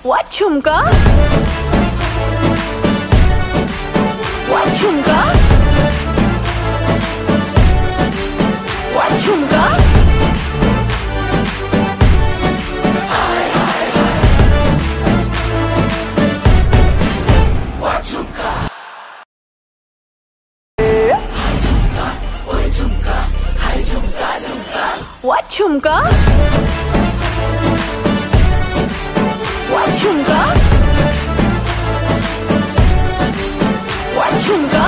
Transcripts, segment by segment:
What झुमका? What झुमका? What झुमका? What झुमका? What झुमका? Hai झुमका झुमका. What झुमका? What झुमका? What झुमका?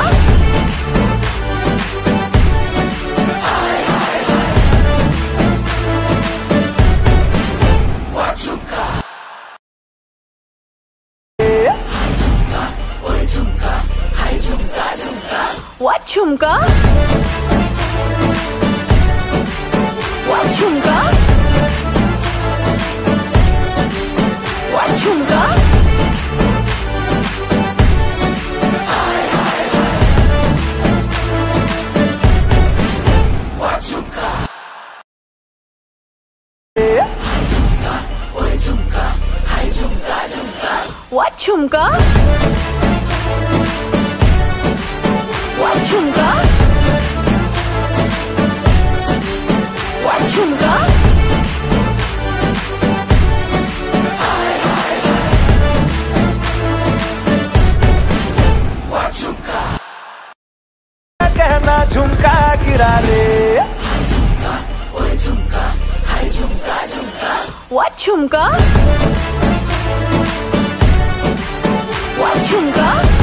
What झुमका? What झुमका? Hai झुमका झुमका. What झुमका? What झुमका? What झुमका? What झुमका? What झुमका? Hai झुमका झुमका. What झुमका? What झुमका? What झुमका? What झुमका? कहना झुमका गिरा ले. What झुमका? Hai झुमका झुमका. What झुमका? What झुमका?